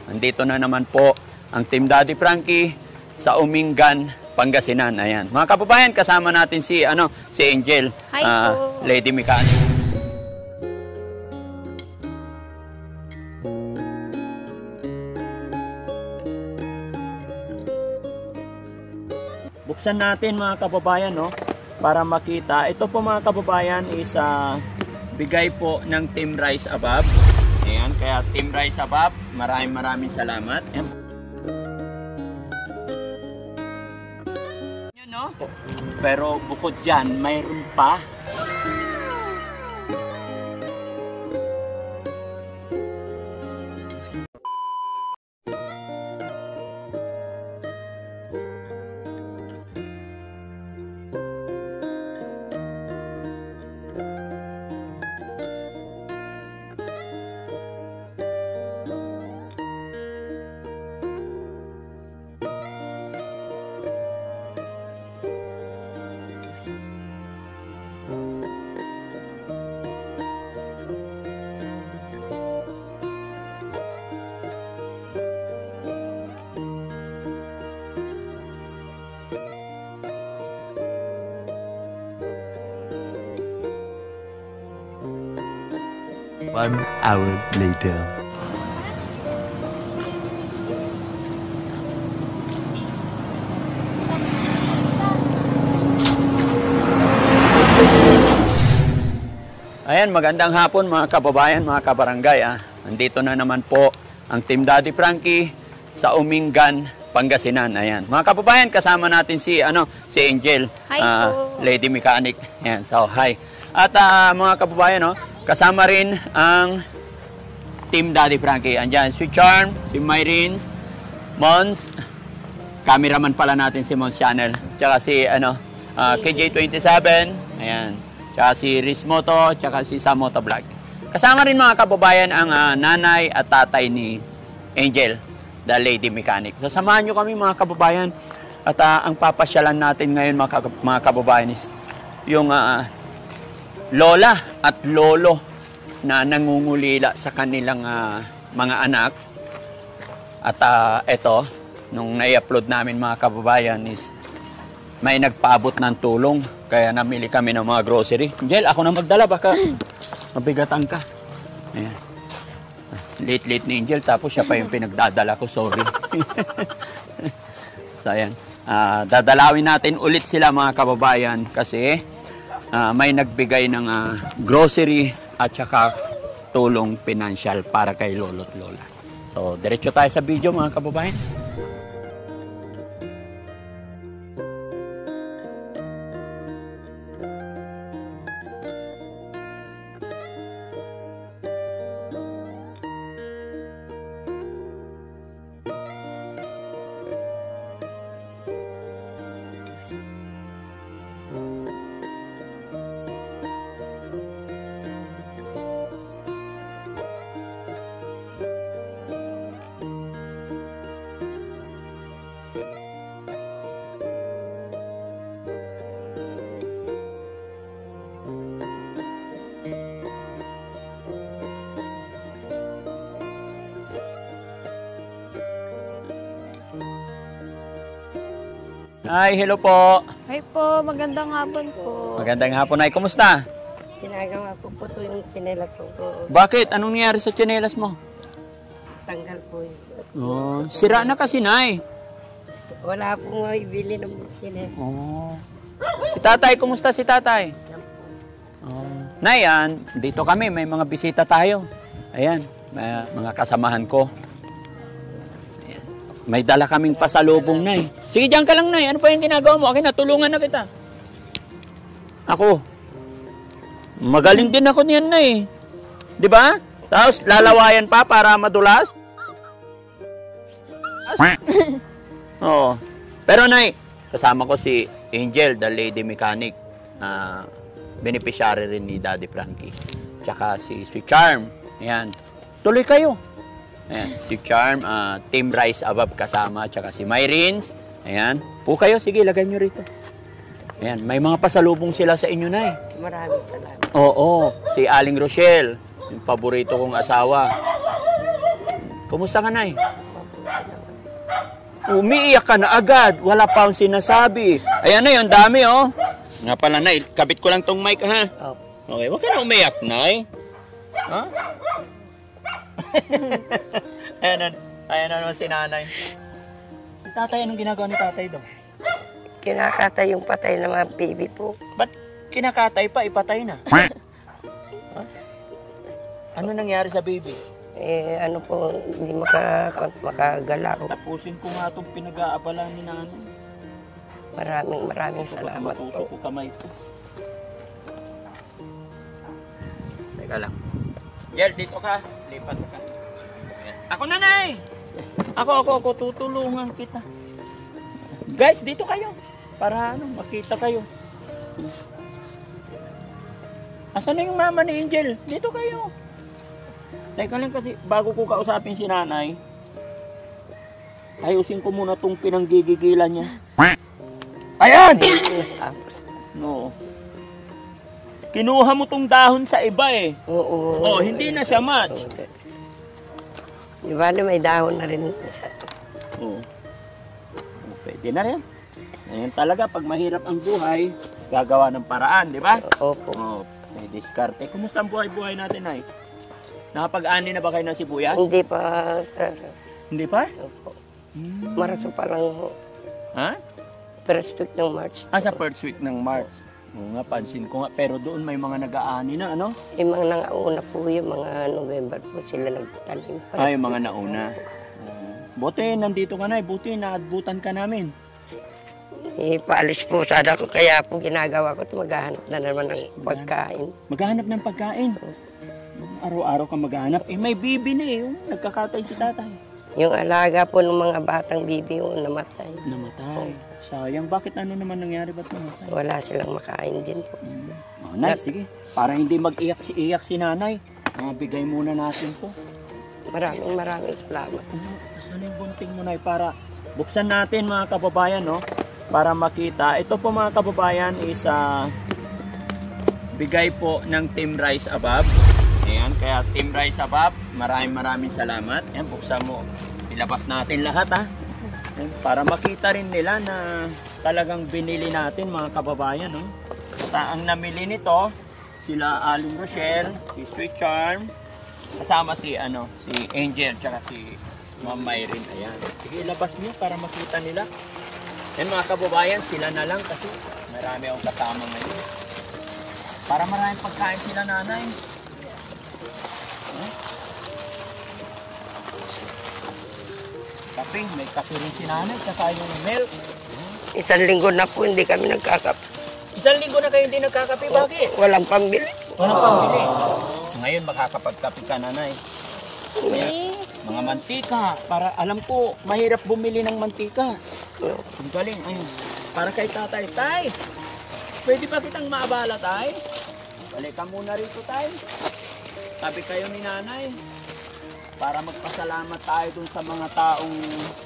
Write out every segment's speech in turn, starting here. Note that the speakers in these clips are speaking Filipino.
Nandito na naman po ang Team Daddy Frankie sa Umingan, Pangasinan. Ayan. Mga kababayan, kasama natin si Angel, Lady Mechanic. Buksan natin mga kababayan, no, para makita. Ito po mga kababayan is bigay po ng Team Rise Above. Ayan, kaya Team Rise Above, maraming salamat. Ayan. Yun, no? Pero bukod dyan, mayroon pa. One hour later. Ayan, magandang hapon mga kababayan, mga kabarangay. Nandito na naman po ang Team Daddy Frankie sa Umingan, Pangasinan. Ayan. Mga kababayan, kasama natin si Angel, Lady Mechanic. Ayan, so hi. At mga kababayan, no, kasama rin ang Team Daddy Frankie. Andyan si Charm, si Myrins, Mons, cameraman pala natin si Mons Channel, tsaka si KJ27, ayan, tsaka si Riz Moto, tsaka si Samoto Vlog. Kasama rin mga kababayan ang nanay at tatay ni Angel, the Lady Mechanic. So samahan nyo kami mga kababayan, at ang papasyalan natin ngayon mga kababayan is yung lola at lolo na nangungulila sa kanilang mga anak. At ito, nung na-upload namin mga kababayan is may nagpaabot ng tulong. Kaya namili kami ng mga grocery. Angel, ako na magdala, baka mabigatan ka. Ayan. Late ni Angel, tapos siya pa yung pinagdadala ko, sorry. So ayan, dadalawin natin ulit sila mga kababayan kasi may nagbigay ng grocery at saka tulong pinansyal para kay lolo at lola. So, diretso tayo sa video mga kababayan. Ay, hello po. Hi po, magandang hapon po. Magandang hapon. Ay, kumusta? Ginagawa ko po ito yung tsinelas ko po. Bakit? Anong nangyari sa tsinelas mo? Tanggal po yun. Oh, sira na kasi, Nay. Wala pong ibili ng tsinelas. Oh. Si tatay, kumusta si tatay? Oh. Nay, dito kami, may mga bisita tayo. Ayan, may mga kasamahan ko. Ayan. May dala kaming pasalubong, Nay. Sige, diyan ka lang, Nay. Ano pa yung ginagawa mo? Okay, natulungan na kita. Ako. Magaling din ako niyan, Nay. Di ba? Tapos, lalawayan pa para madulas. Oo. Pero, Nay, kasama ko si Angel, the Lady Mechanic. Beneficiary rin ni Daddy Frankie. Tsaka si Charm. Ayan. Tuloy kayo. Ayan. Si Charm, Team Rise Above kasama. Tsaka si Myrins. Ayan. Po kayo. Sige, lagay nyo rito. Ayan. May mga pasalubong sila sa inyo, Nay. Maraming salamat. Oo. Si Aling Rochelle. Yung paborito kong asawa. Kumusta ka, Nay? Umiiyak ka na agad. Wala pa akong sinasabi. Ayan na yun, dami oh. Nga pala, Nay, kabit ko lang tong mic ha. Opo. Okay, huwag ka na umiyak, Nay. Ha? Ayan na naman si Nanay. Si Tatay, anong ginagawa ni Tatay daw? Kinakatay yung patay ng mga baby po. Ba't kinakatay pa, ipatay na? Ha? Ano nangyari sa baby? Ano po, hindi makagalaw. Tapusin ko nga itong pinag-aabalan ni Nanay. Maraming salamat Matusok po. ko kamay ko. Teka lang. Jel, dito ka. Lipat ka. Ayan. Ako, Nanay! Ako, tutulungan kita. Guys, dito kayo. Para makita kayo. Asan na yung mama ni Angel? Dito kayo. Teka lang kasi, bago ko kausapin si Nanay, ayusin ko muna itong pinanggigigilan niya. Ayan! No. Kinuha mo tong dahon sa iba eh. Oo. Oh, hindi na siya match. Di ba may dahon na rin sa... Oh. Pwede na rin. Ngayon talaga, pag mahirap ang buhay, gagawa ng paraan, di ba? Opo. Oh, may diskarte. Kumusta ang buhay-buhay natin, Nay? Nakapag-ani na ba kayo ng sibuyas? Hindi pa, sir. Hindi pa? Opo. Maraso pa lang ho. Ha? First week ng March. Sa first week ng March. Oo nga, pansin ko nga. Pero doon may mga nag-aani na, ano? Yung mga nangauna po yung mga November po sila nagtanim. Yung mga nauna. Buti, nandito ka na. Buti, naadbutan ka namin. Paalis po sana ko. Kaya po ginagawa ko ito. Maghahanap na naman ng pagkain. Maghahanap ng pagkain. Araw-araw ka maghahanap. May bibi na eh. Nagkakatay si Tatay. Yung alaga po ng mga batang bibi yung namatay. Namatay. Sayang. Bakit ano naman nangyari? Ba't namatay? Wala silang makain din po. Nay, sige. Para hindi mag-iyak si Nanay. Bigay muna natin to. Maraming salamat. Saan yung bunting mo, Nay? Para buksan natin mga kababayan, no? Para makita. Ito po mga kababayan is bigay po ng Team Rise Above. Ayan, kaya Team Rise Above, maraming salamat. Ayan, buksan mo. Ilabas natin lahat ha. Ayan, para makita rin nila na talagang binili natin mga kababayan. No? Ang namili nito, sila Aling Rochelle, si Sweet Charm, kasama si Angel, tsaka si Ma'am Myrin. Ayan. Sige, ilabas niyo para makita nila. Yan mga kababayan, sila na lang kasi marami akong kasama ngayon. Para maraming pagkain sila, Nanay. Kape, may kape rin si Nanay, saka yung milk. 1 linggo na po hindi kami nagkakape. 1 linggo na kayo hindi nagkakape, bakit? Walang pambili. Walang pambili. Ngayon makakapagkape ka, Nanay. Please. Mga mantika, para alam ko, mahirap bumili ng mantika. Ang galing, ayun. Para kay Tatay. Tay, pwede ba kitang maabala, Tay? Balikan muna rito, Tay. Sabi kayo ni Nanay, para magpasalamat tayo dun sa mga taong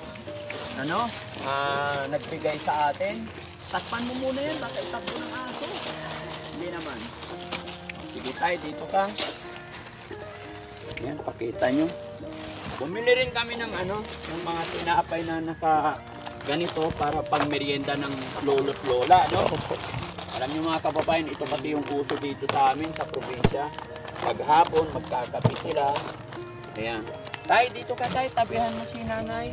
nagbigay sa atin. Takpan mo muna yan, baka itakbo ng aso. Hindi naman. Sige, Tay, dito ka. Yan, pakita nyo. Bumili rin kami ng ng mga tinapay na ganito para pang merienda ng lolo't lola, no? Alam niyo mga kababayan, ito pati yung uso dito sa amin sa probinsya. Paghapon, magkakape sila. Ayan. Tay, dito ka, Tay. Tabihan mo si Nanay.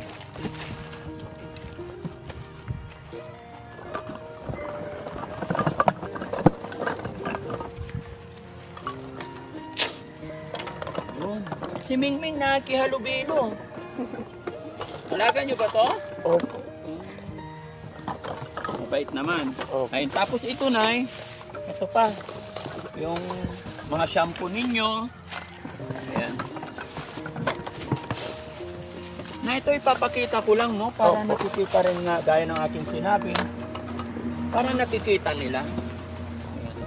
Yun. Si Mingming na kihalubilo. Alaga niyo ba to? Opo. Mabait naman. Opo. Ayun, tapos ito, Nay. Ito pa. Yung mga shampoo ninyo. Ayan. Na ito ipapakita ko lang, no? Para nakikita rin nga, gaya ng aking sinabi. Para nakikita nila. Ayan.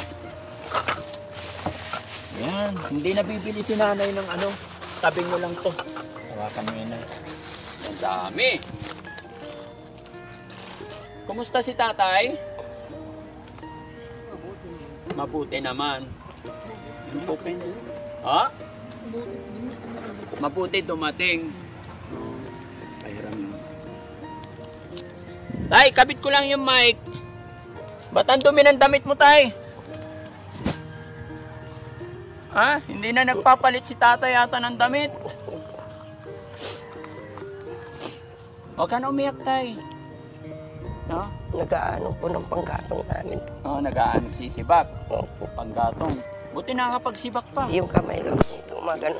Ayan. Hindi nabibili si Nanay ng tabing mo lang to. Hawakan mo yun, Nay. Ang dami. Kumusta si Tatay? Mabuti naman. Open. Ha? Mabuti dumating. Pahiram mo. Tay, kabit ko lang yung mic. Ba't ang dumi ng damit mo, tay? Ha? Hindi na nagpapalit si tatay yata ng damit. Huwag ka na umiyak, tay. No? Nag-aano po ng panggatong namin. Oo, nag-aanog sisibak. Opo. Panggatong. Buti nakakapagsibak pa. Yung kamay lang po, gumagano.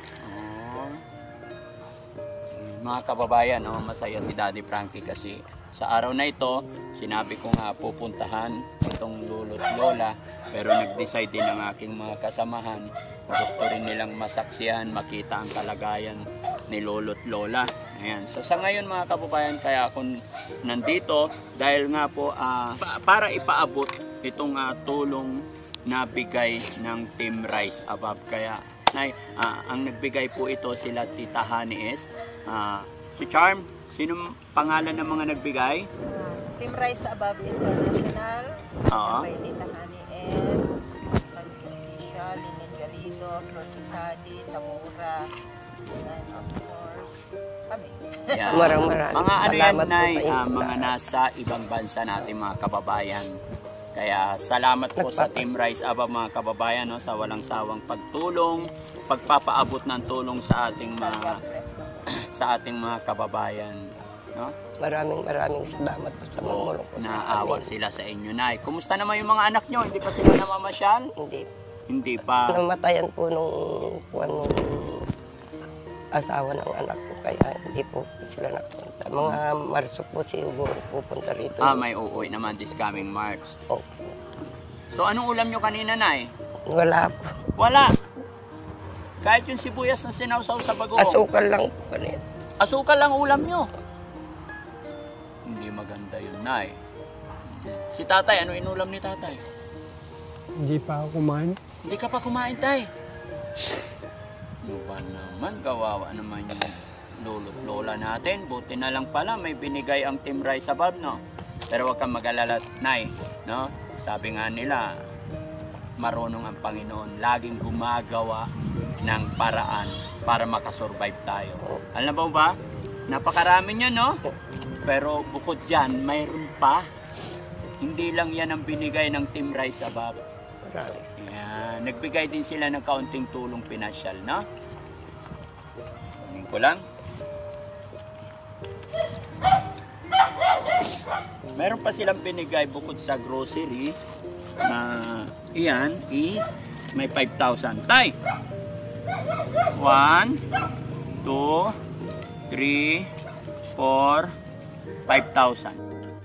Mga kababayan, masaya si Daddy Frankie kasi sa araw na ito, sinabi ko nga pupuntahan itong lolo't lola, pero nag-decide din ang aking mga kasamahan. Gusto rin nilang masaksihan, makita ang kalagayan ni lolo't lola. Ayan. So sa ngayon mga kababayan, kaya ako nandito dahil nga po para ipaabot itong tulong na bigay ng Team Rise Above. Kaya ang nagbigay po ito sila Tita Honey S. Si Charm, sino pangalan ng mga nagbigay? Team Rise Above International. Oo. May Tita Honey S. Official, Linen Garrido, Flor Chisadi, Tamura, and of course, kami. Yeah. Marang-marang. Mga ano yan, Salamat po Nay, sa inyo. mga nasa ibang bansa natin mga kababayan. Kaya salamat po sa Team Rise Above mga kababayan, no, sa walang sawang pagtulong, pagpapaabot ng tulong sa ating mga kababayan, no? Maraming salamat po sa mamulong po sa Naawa amin. sila sa inyo, Nay. Kumusta naman yung mga anak nyo? Hindi pa sila namamasyal? Hindi. Hindi pa. Namatayan po nung asawa ng anak ko, kaya hindi po sila nakapunta. Mga Marso po siguro pupunta rito. May uuwi naman this coming March. Opo. So anong ulam nyo kanina, Nay? Wala po. Wala. Kahit yung sibuyas na sinawsaw sa bagoong. Asukal lang po kanina. Asukal lang ulam nyo. Hindi maganda yun, Nay. Si tatay, ano inulam ni tatay? Hindi pa ako kumain. Hindi ka pa kumain, tay. Ano ba naman? Gawawa naman yung lolo't lola natin. Buti na lang pala may binigay ang Team Rise Above, no? Pero huwag kang mag-alala, Nay, no? Sabi nga nila, marunong ang Panginoon. Laging gumagawa ng paraan para makasurvive tayo. Alam mo ba? Napakarami niya, no? Pero bukod dyan, mayroon pa. Hindi lang yan ang binigay ng Team Rise Above. Yan. Nagbigay din sila ng kaunting tulong pinasyal, no? Kunin ko lang. Meron pa silang binigay bukod sa grocery na iyan is may 5,000. Tay! 1, 2, 3, 4, 5,000.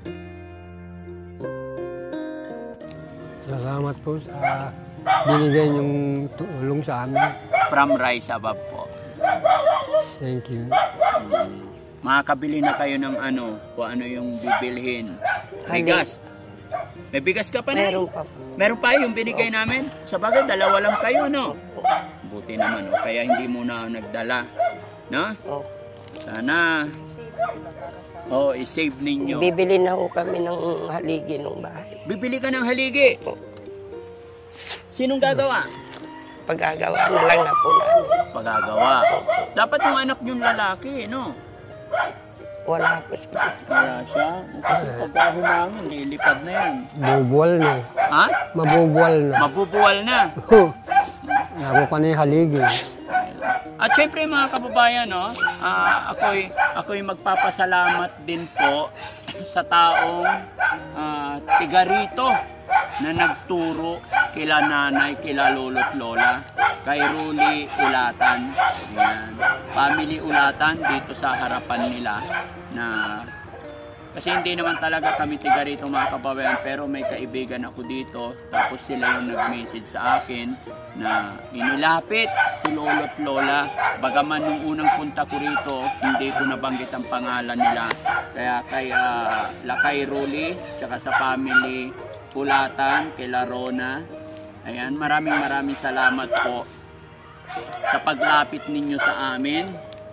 Salamat po sa binigay niyong tulong sa amin. From Rise Above po. Thank you. Makakabili na kayo ng kung ano yung bibilhin. Bigas. May bigas ka pa na? Meron pa po. Meron pa yung binigay namin? Sa bagay, dalawa lang kayo, no? Buti naman, no? Kaya hindi muna nagdala. No? Oh. Sana, i-save ninyo. Bibili na ho kami ng haligi ng bahay. Bibili ka ng haligi. Sinong gagawa? Pagagawa na lang na po namin. Pagagawa. Dapat yung anak yung lalaki, no? Wala po siya. Wala siya. Kasi pagka humangin, lilipad na yan. Bubuwal na. Ha? Mabubuwal na. Mabubuwal na. Ako pa na yung haligi. At syempre mga kababayan, no, ako'y magpapasalamat din po sa taong tiga rito na nagturo kila nanay, kila lolo't lola, kay Ruli Ulatan. Ayan. Family Ulatan dito sa harapan nila na kasi hindi naman talaga kami tiga rito mga kababayan, pero may kaibigan ako dito, tapos sila yung nag-message sa akin na inilapit si lolo't lola. Bagaman nung unang punta ko rito, hindi ko nabanggit ang pangalan nila. Kaya kay Ruli, tsaka sa family Ulatan, kay Larona. Ayan, maraming salamat po sa paglapit ninyo sa amin.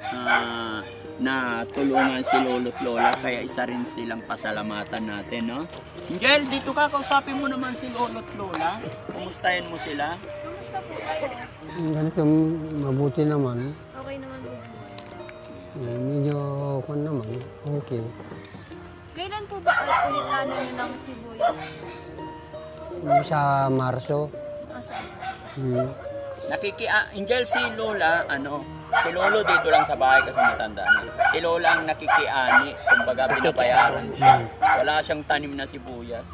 Na tulungan si lolo't lola, kaya isa rin silang pasalamatan natin, no? Angel, dito ka, kausapin mo naman si lolo't lola. Kumustahin mo sila? Kamusta po kayo? Ganito, mabuti naman. Okay naman Medyo kung naman, okay. Kailan po ba ulit ano nyo ng sibuyas? Sa Marso. Angel, si Lola, si Lolo dito lang sa bahay kasi matanda na. Si Lola ang nakikiani, kumbaga pinabayaran siya. Wala siyang tanim na sibuyas.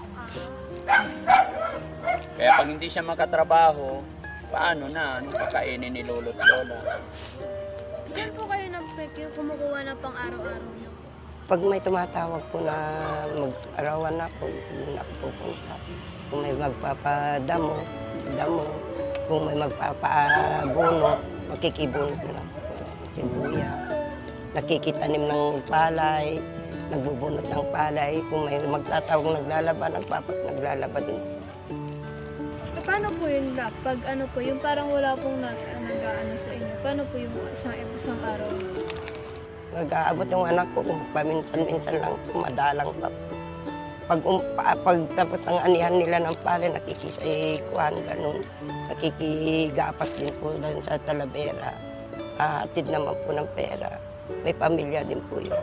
Kaya pag hindi siya makatrabaho, paano na? Anong kakainin ni Lolo at Lola? Saan po kayo kumukuha ng pang-araw-araw nyo? Pag may tumatawag po na mag-arawan na po, doon ako pupunta. Kung may magpapadamo, damo. Kung may magpapabunot, makikibunot na lang po. Sibuya. Nakikitanim ng palay, nagbubunot ng palay. Kung may magtatawag naglalaba, naglalaba din. Paano po yun na? Pag ano po, yung parang wala pong nag-ano sa inyo. Paano po yung isang araw? Nag-aabot yung anak ko, kung paminsan-minsan lang, madalang pa. Pag tapos ang anihan nila ng palay, nakikisikuhan, ganun. Nakikigapas din po dun sa Talavera. Hatid naman po ng pera. May pamilya din po yun.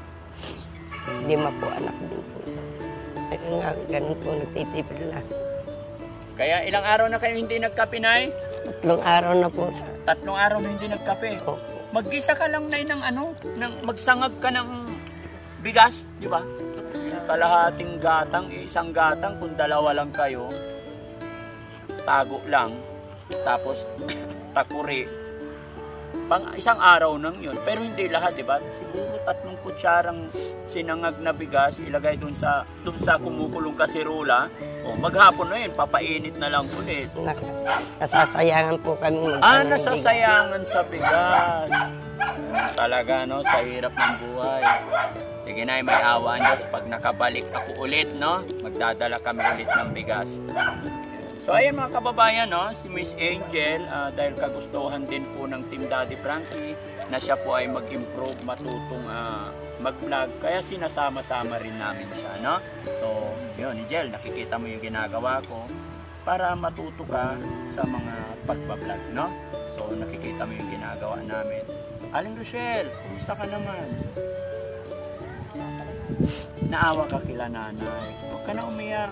5 po anak din po yun. Kaya nga, ganun po, nagtitipid lang. Kaya ilang araw na kayo hindi nagkape, Nay? 3 araw na po. 3 araw na hindi nagkape. Opo. Maggisa ka lang, Nay, ng magsangag ka ng bigas, di ba? Kalahating gatang, isang gatang, kung 2 lang kayo, tago lang, tapos takuri. Pang isang araw nang yun. Pero hindi lahat, di ba? Siguro 3 kutsarang sinangag na bigas, ilagay dun sa kumukulong kasirola. O maghapon na yun, papainit na lang ulit. Nasasayangan po kami. Nasasayangan sa bigas. Talaga, no? Sa hirap ng buhay. Sige na, may awa Diyos. Pag nakabalik ako ulit, no? Magdadala kami ulit ng bigas. So, ayun mga kababayan, no? Si Miss Angel, dahil kagustuhan din po ng Team Daddy Frankie, na siya po ay mag-improve, matutong mag-vlog. Kaya sinasama-sama rin namin siya, no? So, yun, Angel, nakikita mo yung ginagawa ko para matuto ka sa mga pagbablog, no? So, nakikita mo yung ginagawa namin. Aling Rochelle, kumusta ka naman? Naawa ka kila nanay. Huwag ka na umiyak.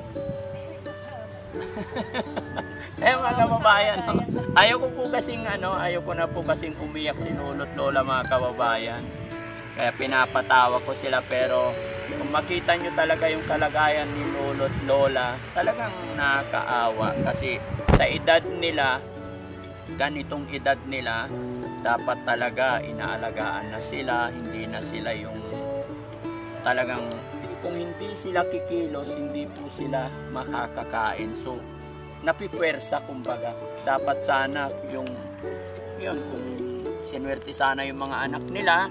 Mga kababayan, no? Ayaw ko na po kasing umiyak si Lolo't Lola, mga kababayan. Kaya pinapatawa ko sila, pero kung makita nyo talaga yung kalagayan ni Lolo't Lola, talagang nakakaawa. Kasi sa edad nila, ganitong edad nila, dapat talaga inaalagaan na sila, hindi na sila yung talagang, kung hindi sila kikilos, hindi po sila makakakain. So, napipwersa, kumbaga. Dapat sana yun, kung sinuwerte sana yung mga anak nila,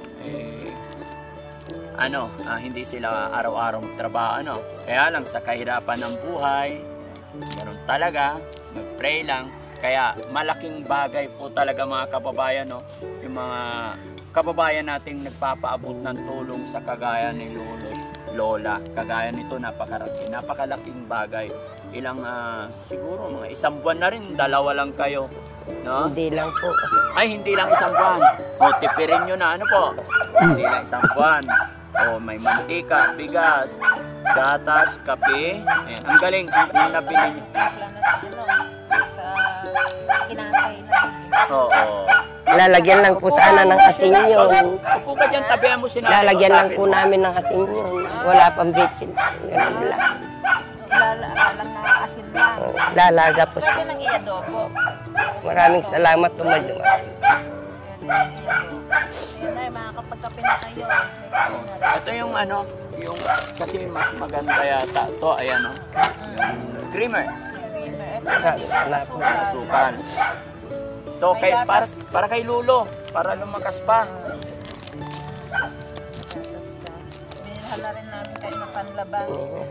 hindi sila araw-araw magtrabaho, Kaya lang, sa kahirapan ng buhay, ganun talaga, mag-pray lang. Kaya malaking bagay po talaga, mga kababayan, yung mga kababayan nating nagpapaabot ng tulong sa kagaya ni Lolo, Lola. Kagaya nito, napakalaking bagay. Ilang, siguro mga 1 buwan na rin, 2 lang kayo, no? Hindi lang po. Ay, hindi lang 1 buwan. O, tipirin nyo na, hindi lang 1 buwan. O, may mantika, bigas, gatas, kape. Ayan, ang galing, ang nabili nyo. Sa kinakay na. Oo. Lalagyan lang po sana ng asin yun. Upo ka dyan, tabihan mo sinabi. Lalagyan lang po namin ng asin yun. Wala pang bitchin. Ganun lang. Ilalang na asin lang. Lalaga po. Pwede nang i-adobo. Maraming salamat po, Madam. Ayun na, makakapagkape na kayo. Ito yung kasi mas maganda yata. Ito, ayan yung creamer. Asukal. Ito, para kay Lulo. Para lumakas pa. Binilhala rin namin kayo ng panlaban.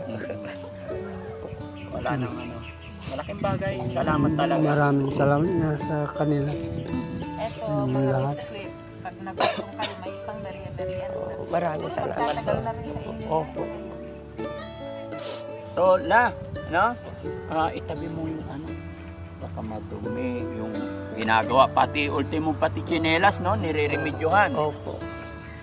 Wala nang malaking bagay. Salamat talaga. Maraming salamat na sa kanila. Ito, mga biskwit. Pag nagutong kayo, may pang merienda. Maraming salamat po. Tatagal na rin sa inyo. Opo. So, itabi mo yung baka madumi yung ginagawa. Pati tsinelas, nire-remedyohan. Opo.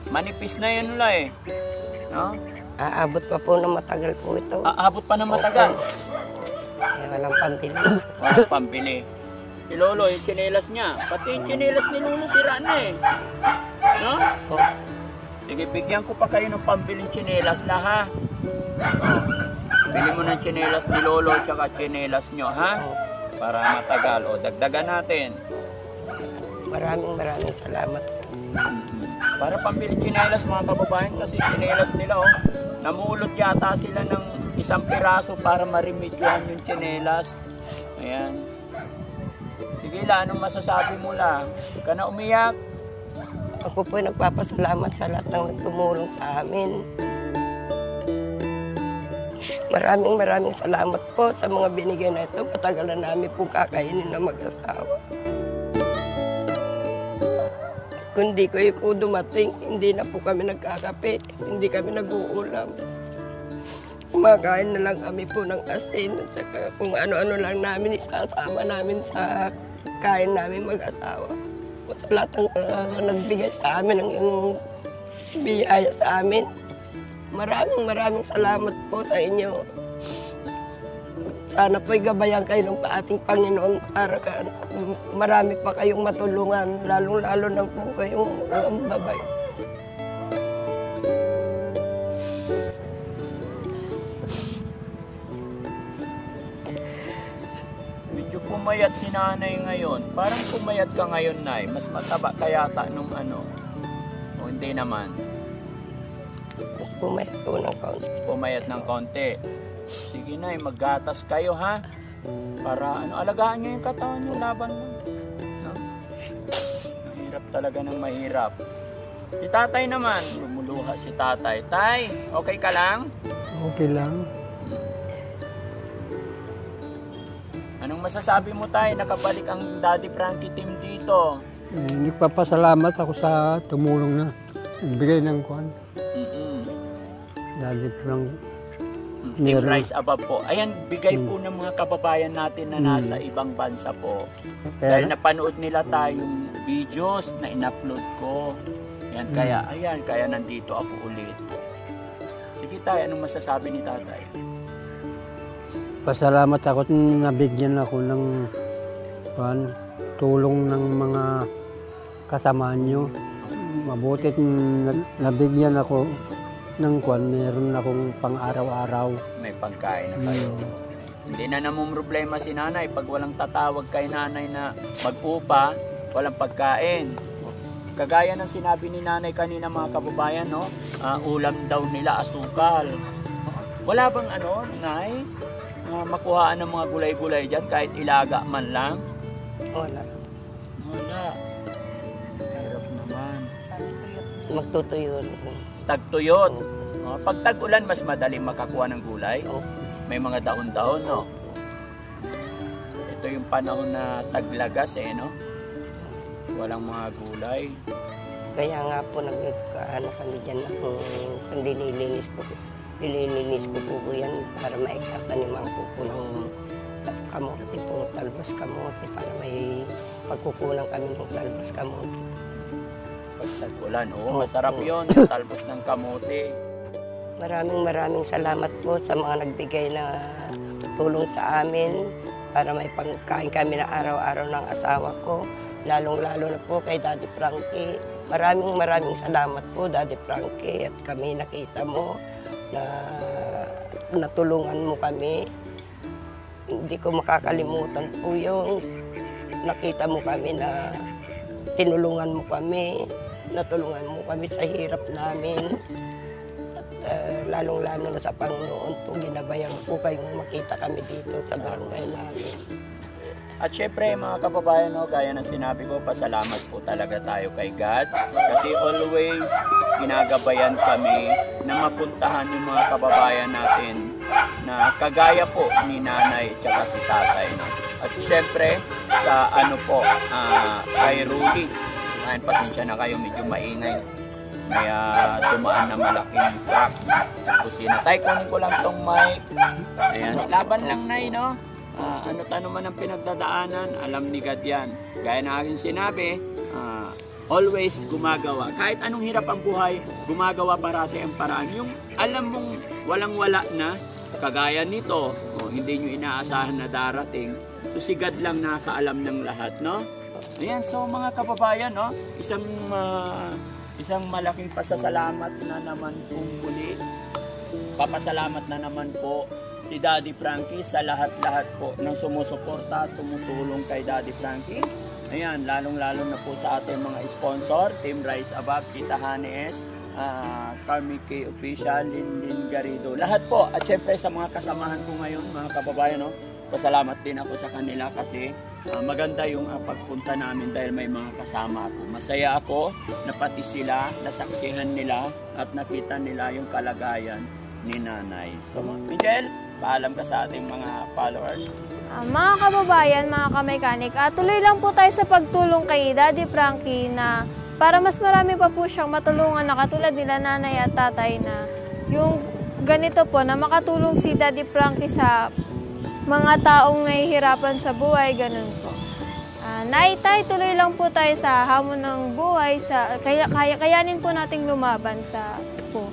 Manipis na yun la eh. No? Aabot pa po na matagal po ito. Aabot pa ng matagal. Kaya walang pambili. Walang pambili. Si Lolo, yung tsinelas niya. Pati yung tsinelas ni Lolo, sira na eh. No? Oh, Sige, bigyan ko pa kayo ng pambiling tsinelas na ha. Oh. Bili mo ng tsinelas ni Lolo tsaka tsinelas nyo ha. Para matagal. O, dagdagan natin. maraming salamat. Para pambili tsinelas mga kababayan kasi tsinelas nila oh. Namulot yata sila ng 1 piraso para marimedyohan yung tsinelas. Ayan. Sige la, anong masasabi mo la? Huwag ka na umiyak. Ako po ay nagpapasalamat sa lahat ng nagtumulong sa amin. Maraming salamat po sa mga binigay na ito. Matagal na namin po kakainin na mag-asawa. Kung di ko po dumating, hindi na po kami nagkakape, hindi kami nag-uulam. Kumakain na lang kami po ng asin at saka kung ano-ano lang namin isasama namin sa kain namin mag-asawa. Sa lahat ng nagbigay sa amin ng biyaya sa amin. Maraming salamat po sa inyo. Sana po'y gabayan kayo ng ating Panginoon para marami pa kayong matulungan, lalong-lalo na po kayong babay. Medyo pumayat si nanay ngayon. Parang pumayat ka ngayon, nay. Mas mataba ka yata nung ano. O hindi naman. Pumayat po ng kaunti. Pumayat ng konti. Sige nay, maggatas kayo ha. Para alagaan nyo yung katawan nyo, laban mo. No? Mahirap talaga ng mahirap. Si tatay naman, lumuluha si tatay. Tay, okay ka lang? Okay lang. Anong masasabi mo tay? Nakabalik ang Daddy Frankie team dito. Nagpapasalamat ako sa tumulong na nagbigay ng kwan. Dahil parang Team Rise Above po. Ayan, bigay po ng mga kababayan natin na nasa ibang bansa po. Dahil napanood nila tayong videos na in-upload ko. Yan, kaya nandito ako ulit. Sige tayo, anong masasabi ni tatay? pasalamat ako at nabigyan ako ng tulong ng mga kasama nyo. Mabutit nabigyan ako ng meron akong pang-araw-araw. May pagkain na kayo. Hindi na namang problema si nanay pag walang tatawag kay nanay na mag-upa, walang pagkain. Kagaya ng sinabi ni nanay kanina mga kababayan, no? Ulam daw nila asukal. Wala bang nay? Makuhaan ng mga gulay-gulay dyan kahit ilaga man lang? Wala. Hirap naman. Magtutuyo. Tagtuyot. Pag tag-ulan, mas madali makakuha ng gulay. May mga dahon-dahon, no? Ito yung panahon na taglagas, no? Walang mga gulay. Kaya nga po nagkaano kami dyan ng nililinis ko po yan para maitapaniman ko po ng kamote po, talbas kamote para may pagkukunan kami ng talbas kamote. Pag tag-ulan, masarap yun, yung talbos ng kamote. Maraming salamat po sa mga nagbigay na tulong sa amin para may pagkain kami na araw-araw ng asawa ko. Lalong-lalo na po kay Daddy Frankie. Maraming salamat po, Daddy Frankie. At kami nakita mo na natulungan mo kami. Hindi ko makakalimutan po yung nakita mo kami na tinulungan mo kami. Natulungan mo kami sa hirap namin. At lalong-lalo na sa Panginoon po, ginabayan po kayong makita kami dito sa barangay namin. At syempre mga kababayan, gaya ng sinabi ko, pasalamat po talaga tayo kay God. Kasi always ginagabayan kami na mapuntahan yung mga kababayan natin na kagaya po ni nanay at si tatay. At syempre sa kay Rudy. Ayun, pasensya na kayo, medyo maingay. Kaya tumaan na malaking truck. Kusina. Tay, kunin ko lang tong mic. Ayan, laban lang nay, no? Ano man ang pinagdadaanan, alam ni God yan. Gaya na aking sinabi, always gumagawa. Kahit anong hirap ang buhay, gumagawa parati ang paraan. Yung alam mong walang-wala na, kagaya nito, hindi nyo inaasahan na darating, so si God lang nakakaalam ng lahat, no? Ayan, so mga kababayan, no? Isang malaking pasasalamat na naman po muli. Papasalamat na naman po si Daddy Frankie sa lahat-lahat po ng sumusuporta at tumutulong kay Daddy Frankie. Ayan, lalong-lalo na po sa ating mga sponsor, Team Rise Above, Tita Hanes, Carmi K Official, Lin Garrido, lahat po. At syempre sa mga kasamahan ko ngayon, mga kababayan, no? Pasalamat din ako sa kanila kasi maganda yung pagpunta namin dahil may mga kasama ako. Masaya ako na pati sila, nasaksihan nila at nakita nila yung kalagayan ni Nanay. So, Angel, paalam ka sa ating mga followers. Mga kababayan, mga kamekanik, tuloy lang po tayo sa pagtulong kay Daddy Frankie na para mas marami pa po siyang matulungan na katulad nila nanay at tatay na yung ganito po na makatulong si Daddy Frankie sa mga taong nahihirapan sa buhay, ganun po. Naitay, tuloy lang po tayo sa hamon ng buhay, kayanin po nating lumaban sa po.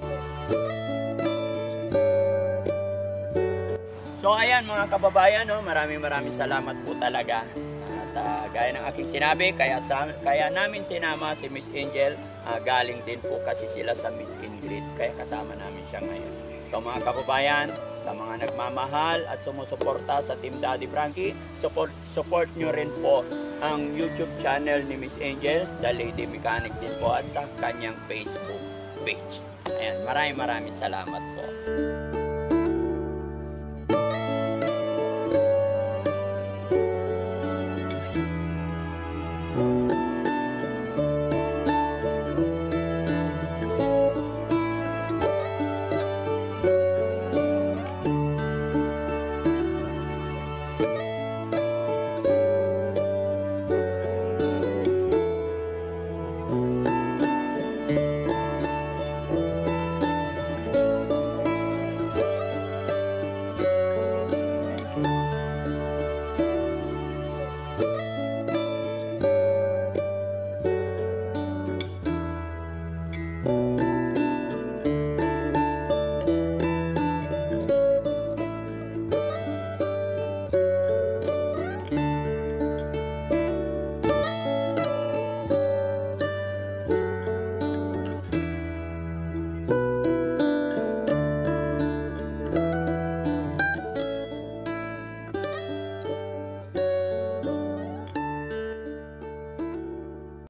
So ayan mga kababayan, no? Maraming salamat po talaga. At gaya ng aking sinabi, kaya namin sinama si Miss Angel, galing din po kasi sila sa Miss Ingrid, kaya kasama namin siya ngayon. So mga kababayan, sa mga nagmamahal at sumusuporta sa Team Daddy Frankie, support nyo rin po ang YouTube channel ni Miss Angel, The Lady Mechanic din po, at sa kanyang Facebook page. Ayan, maraming salamat po.